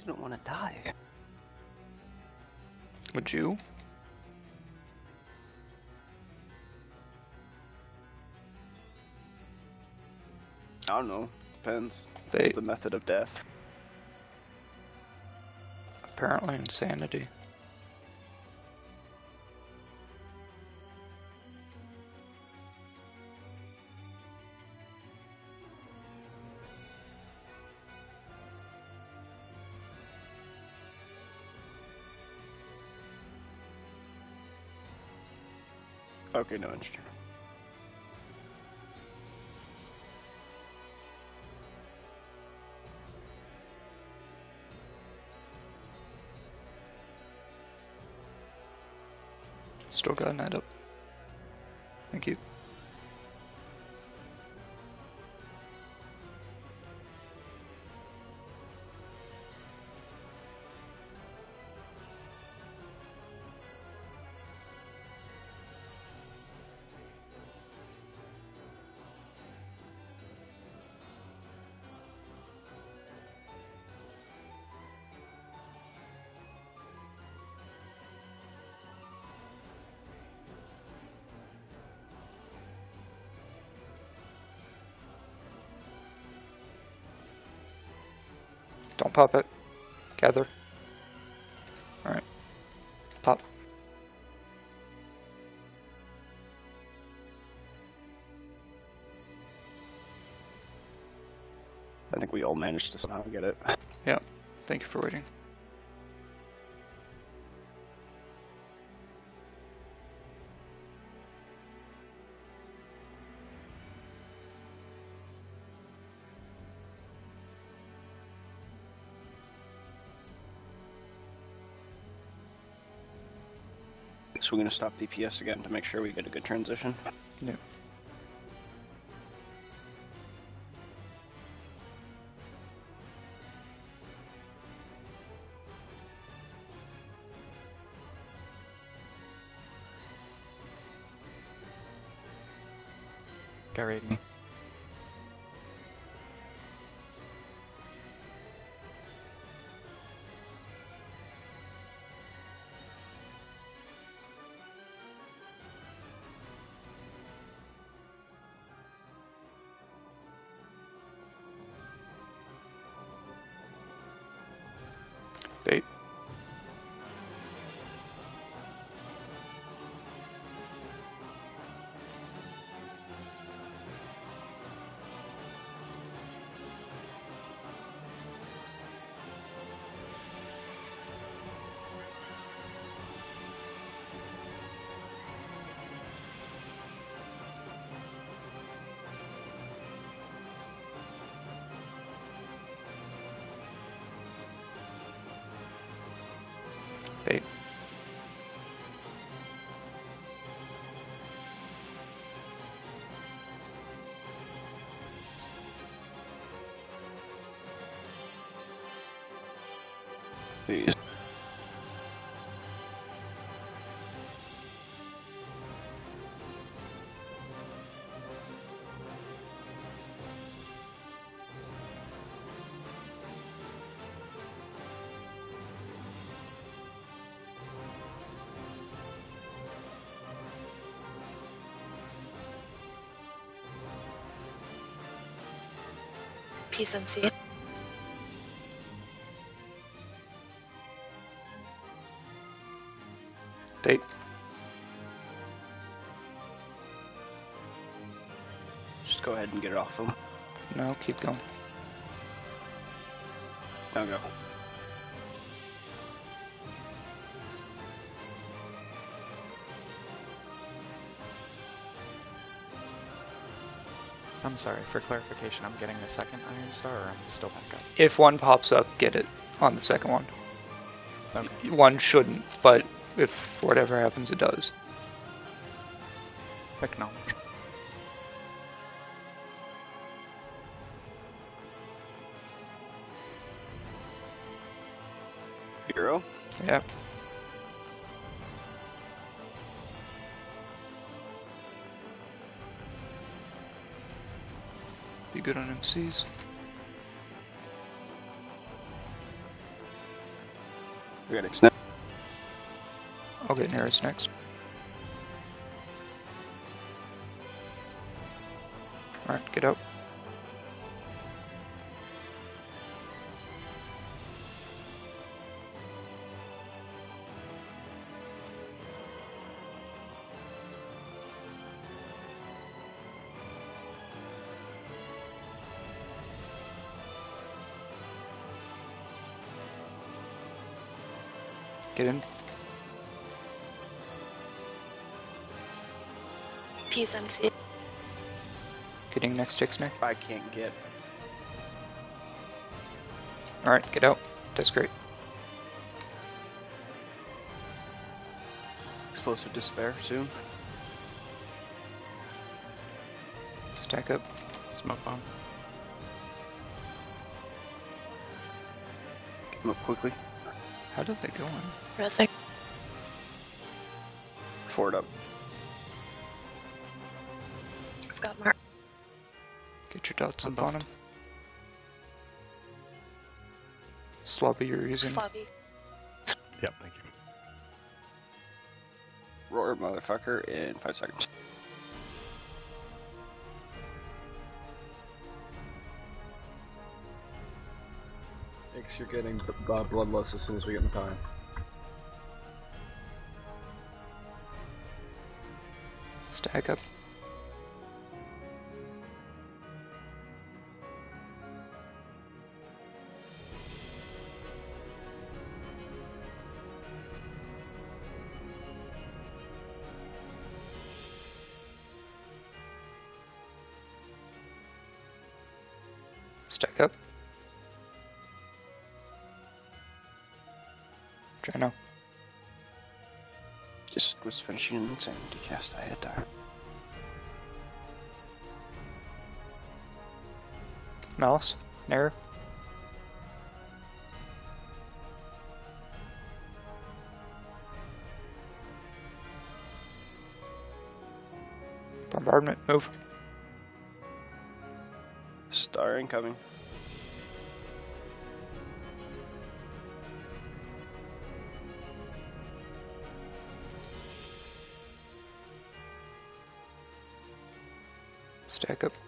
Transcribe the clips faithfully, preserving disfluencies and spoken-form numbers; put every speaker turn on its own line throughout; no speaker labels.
Didn't want to die.
Would you?
I don't know. Depends.
They-
What's the method of death?
Apparently insanity.
Okay, no interest.
Still got a net up. Thank you. Don't pop it. Gather. Alright. Pop.
I think we all managed to somehow get it.
Yeah. Thank you for waiting.
So we're gonna stop D P S again to make sure we get a good transition.
Yeah.
Got rating.
Bait. Bait.
Please.
P S M C.
Bait.
Just go ahead and get it off him.
No, keep going.
Now go.
I'm sorry, for clarification, I'm getting the second Iron Star, or I'm still back up?
If one pops up, get it on the second one.
Okay.
One shouldn't, but if whatever happens, it does.
Acknowledge.
Hero.
Yeah. Be good on M Cs.
We got X now.
I'll get nearest next. Alright, get out. Get in.
Peace M C.
Getting next to Ixnay.
I can't get.
Alright, get out. That's great.
Explosive Despair soon.
Stack up.
Smoke bomb.
Get him up quickly.
How did they go in?
Rosing.
Forward up.
I've got Mark.
Get your dots
I'm
up on
buffed.
him. Sloppy you're using.
Slobby.
Yep, thank you.
Roar, motherfucker, in five seconds.
Thanks, you're getting b- b- bloodless as soon as we get in time.
Stack up. Stack up. Drano.
Just was finishing an insanity cast. I had time.
Malice. Nair. Bombardment. Move.
Star incoming.
Stack up.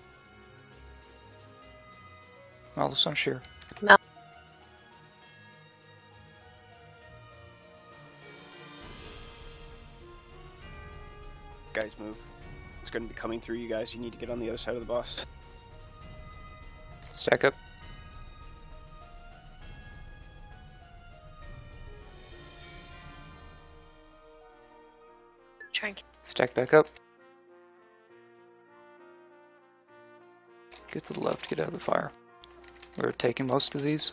Malice on shear.
Mal.
Guys, move. It's going to be coming through you guys. You need to get on the other side of the boss.
Stack up.
Try and
Stack back up. Get to the left, get out of the fire. We're taking most of these.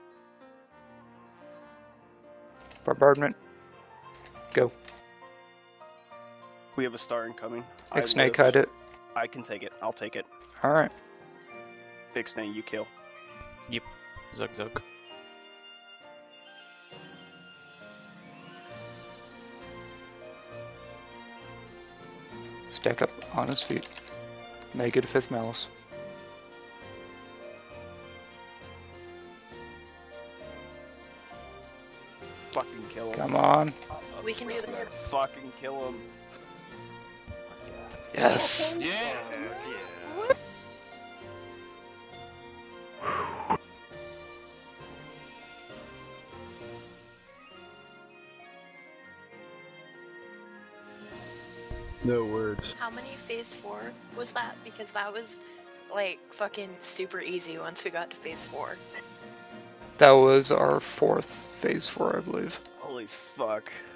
Bombardment. Go.
We have a star incoming. I
Ixnay
live.
cut it.
I can take it. I'll take it.
Alright.
Ixnay, you kill.
Zug zug.
Stack up on his feet. Make it a fifth malice.
Fucking kill him.
Come on.
we can do this.
Fucking kill him.
Yes!
Yeah.
No words.
How many phase four was that? Because that was like fucking super easy once we got to phase four.
That was our fourth phase four, I believe.
Holy fuck.